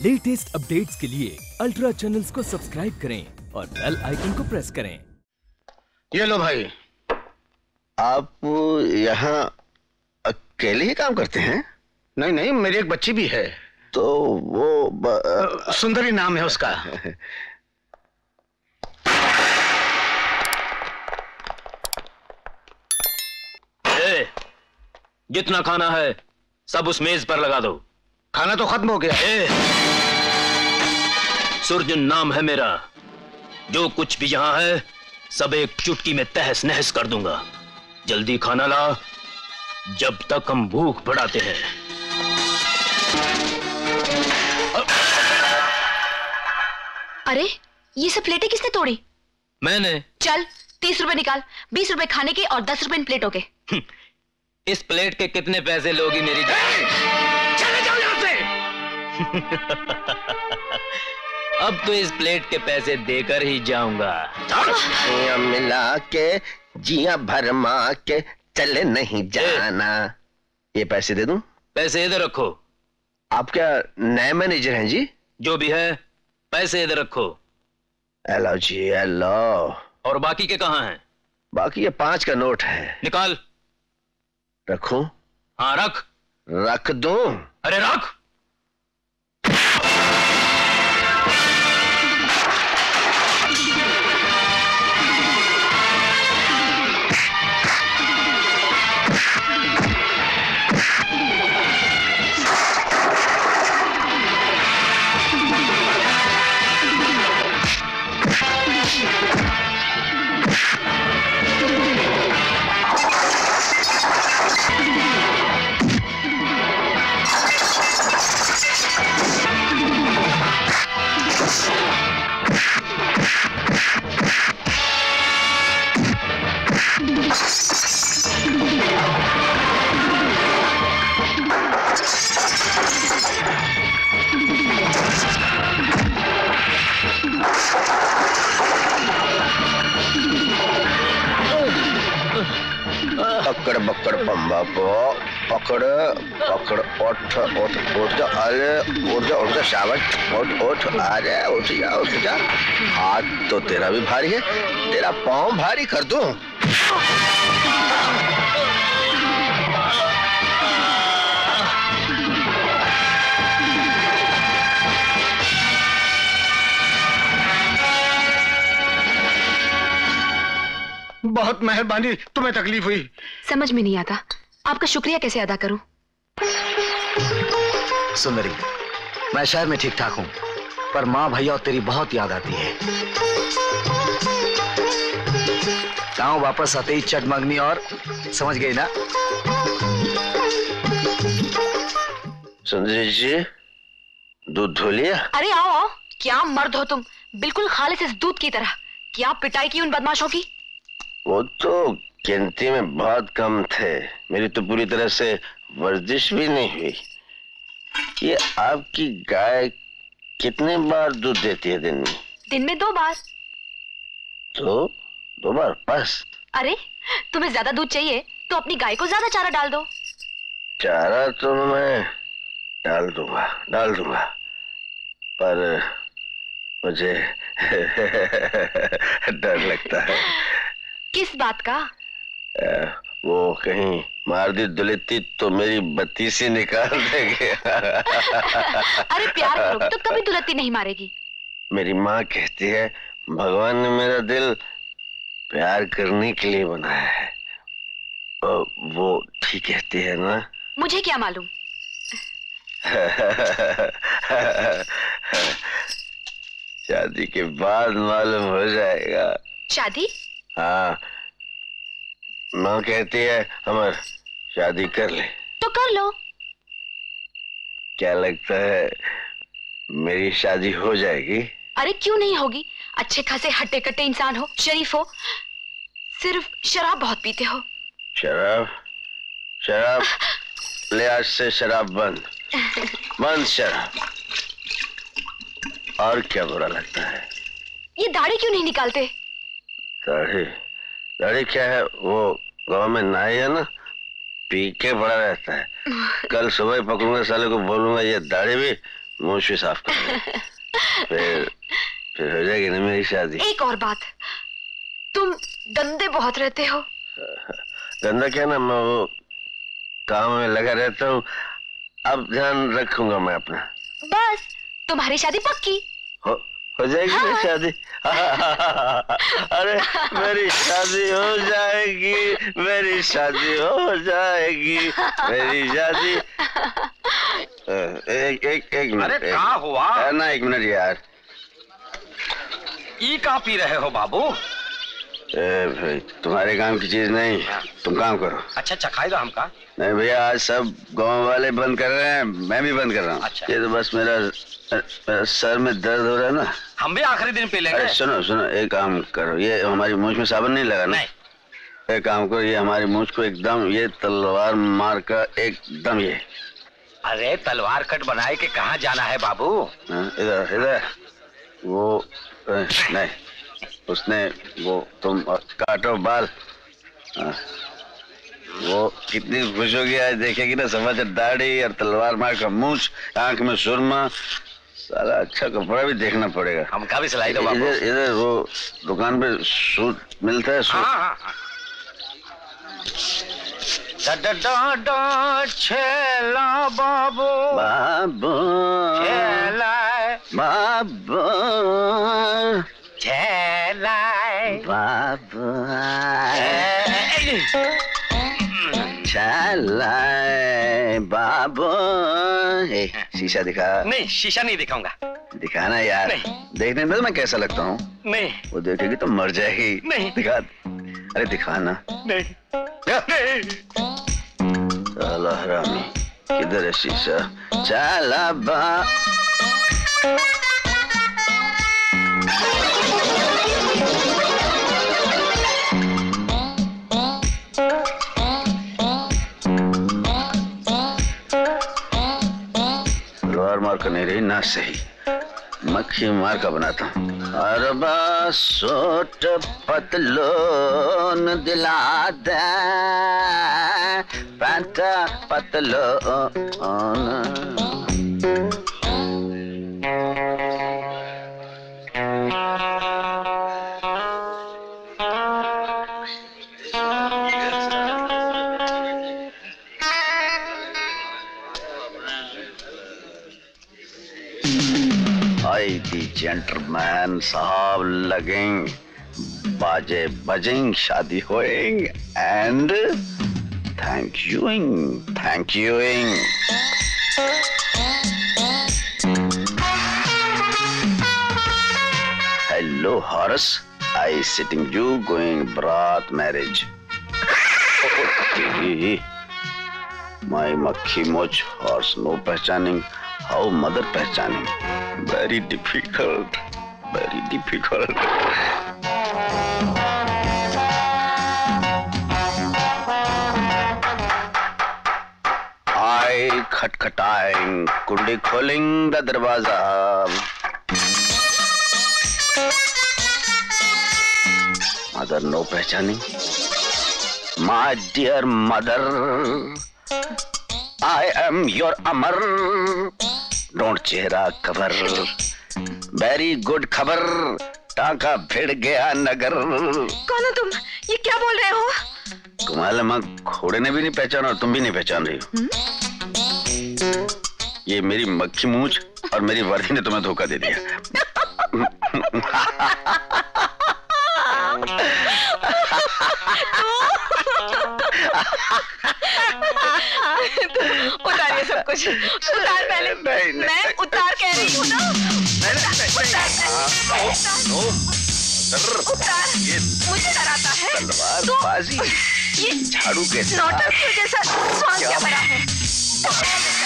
Latest updates के लिए ultra channels को सब्सक्राइब करें और बेल आइकन को प्रेस करें। ये लो भाई, आप यहाँ अकेले ही काम करते हैं? नहीं नहीं, मेरी एक बच्ची भी है। तो वो सुंदरी नाम है उसका। जितना खाना है सब उस मेज पर लगा दो। खाना तो खत्म हो गया। सुरजन नाम है मेरा। जो कुछ भी यहां है सब एक चुटकी में तहस नहस कर दूंगा। जल्दी खाना ला, जब तक हम भूख बढ़ाते हैं। अरे ये सब प्लेटें किसने तोड़ी? मैंने। चल 30 रुपए निकाल, 20 रुपए खाने के और 10 रुपए इन प्लेटों के। इस प्लेट के कितने पैसे लोगी मेरी जान? चले जाओ यहाँ से। अब तो इस प्लेट के पैसे देकर ही जाऊंगा। जिया मिला के जिया भरमा के चले नहीं जाना। ये पैसे दे दूं? पैसे इधर रखो। आप क्या नए मैनेजर हैं जी? जो भी है पैसे इधर रखो। हेलो जी, हेलो। और बाकी के कहाँ हैं? बाकी ये 5 का नोट है। निकाल। रखूं? हाँ रख। रख दूं? अरे रख। पकड़ बकड़ बम्बा को पकड़ पकड़। उठ उठ उठ जा। अरे उठ जा उठ जा। शाबाश, उठ उठ। अरे उठ जा उठ जा। हाथ तो तेरा भी भारी है, तेरा पाँव भारी कर दूं? बहुत मेहरबानी, तुम्हें तकलीफ हुई। समझ में नहीं आता आपका शुक्रिया कैसे अदा करूं। सुंदरी, मैं शहर में ठीक ठाक हूं, पर माँ भैया और तेरी बहुत याद आती है। गांव वापस आते ही चटमंगनी और समझ गई ना? सुंदरी जी, दूध धो लिया? अरे आओ आओ, क्या मर्द हो तुम, बिल्कुल खालिस इस दूध की तरह। क्या पिटाई की उन बदमाशों की? वो तो गिनती में बहुत कम थे, मेरी तो पूरी तरह से वर्जिश भी नहीं हुई। ये आपकी गाय कितने बार दूध देती है दिन में? दिन में 2 बार। तो 2 बार बस? अरे तुम्हें ज्यादा दूध चाहिए तो अपनी गाय को ज्यादा चारा डाल दो। चारा तो मैं डाल दूंगा, पर मुझे डर लगता है। किस बात का? वो कहीं मार दी दुलेती तो मेरी बत्ती से निकाल देंगे। अरे प्यार करोगे तो कभी दुलत्ती नहीं मारेगी। मेरी माँ कहती है भगवान ने मेरा दिल प्यार करने के लिए बनाया है। वो ठीक कहती है ना? मुझे क्या मालूम। शादी के बाद मालूम हो जाएगा। शादी? हाँ, माँ कहती है अमर शादी कर ले। तो कर लो। क्या लगता है मेरी शादी हो जाएगी? अरे क्यों नहीं होगी, अच्छे खासे हट्टे कट्टे इंसान हो, शरीफ हो, सिर्फ शराब बहुत पीते हो। शराब? शराब ले, आज से शराब बंद। बंद शराब। और क्या बुरा लगता है? ये दाढ़ी क्यों नहीं निकालते? दाढ़ी? दाढ़ी क्या है, वो गांव में नाई है ना, पी के पड़ा रहता है। कल सुबह पकड़ूंगा साले को, बोलूंगा ये दाढ़ी भी मूछ भी साफ कर ले। फिर हो जाएगी ना मेरी शादी। एक और बात, तुम गंदे बहुत रहते हो। गंदा क्या ना, मैं वो काम में लगा रहता हूँ। अब ध्यान रखूंगा मैं अपना। बस तुम्हारी शादी पक्की हो जाएगी। हाँ। मेरी शादी अरे मेरी शादी हो जाएगी, मेरी शादी हो जाएगी, मेरी शादी। एक मिनट। अरे क्या हुआ? ना एक मिनट यार। ई कहाँ पी रहे हो बाबू? भाई तुम्हारे काम की चीज नहीं, तुम काम करो। अच्छा चखाई दो हमका। नहीं भैया, आज सब गांव वाले बंद कर रहे हैं, मैं भी बंद कर रहा हूँ। अच्छा। ये तो बस मेरा सर में दर्द हो रहा है ना। हम भी आखिरी दिन पी लेंगे। सुनो सुनो, एक काम करो, ये हमारी मूंछ में साबुन नहीं लगा ना? नहीं। एक काम करो, ये हमारी मूंछ को एकदम ये तलवार मार का एकदम ये। अरे तलवार कट बनाए के कहाँ जाना है बाबू? इधर इधर वो नहीं, उसने वो तुम काटो बाल। वो कितनी खुश होगी आज देखेगी ना, समझ दाढ़ी और तलवार मार का मूंछ, आंख में सुरमा। साला अच्छा कपड़ा भी देखना पड़ेगा। हमका भी सिलाई दो बाबू। इधर इधर वो दुकान पे सूट मिलता है। सूट। हाँ। छेला बाबू बाबू बाबू बाबू बाबू। शीशा दिखा। नहीं शीशा नहीं दिखाऊंगा। दिखाना यार। देखने में तो मैं कैसा लगता हूँ? नहीं। वो देखेगी तो मर जाएगी। नहीं। दिखा। अरे दिखाना। नहीं। साला हरामी, किधर है शीशा? चला बा। तलवार मार का नहीं रही ना सही, मक्खी मार का बनाता हूँ। अरबा सोट पतलोन दिला दे, पैंट पतलोन। आई दी जेंटलमैन साहब लगेंगे, बाजे बजेंगे, शादी होएंगे and thank you. Hello horse, I sitting you going ब्रात मैरिज। माई मक्खी मोच हॉर्स नो पहचानिंग, हाउ मदर पहचानिंग, very difficult. I खटखटाएं, कुंडी खोलेंगे दरवाजा। मदर नो पहचानिंग, my dear mother, I am your Amar, don't चेहरा कवर, वेरी गुड खबर, टाका भिड़ गया नगर। कौन हो तुम? ये क्या बोल रहे हो? तुम्हारे माँ घोड़े ने भी नहीं पहचाना और तुम भी नहीं पहचान रही हो। ये मेरी मक्खी मूंछ और मेरी वर्दी ने तुम्हें धोखा दे दिया। उतारिए सब कुछ, उतार पहले। मैं उतार कह रही हूँ ना। उतार। मुझे डराता है। तलवारबाजी, ये झाड़ू के नौटंकी जैसा स्वांग क्या भरा है?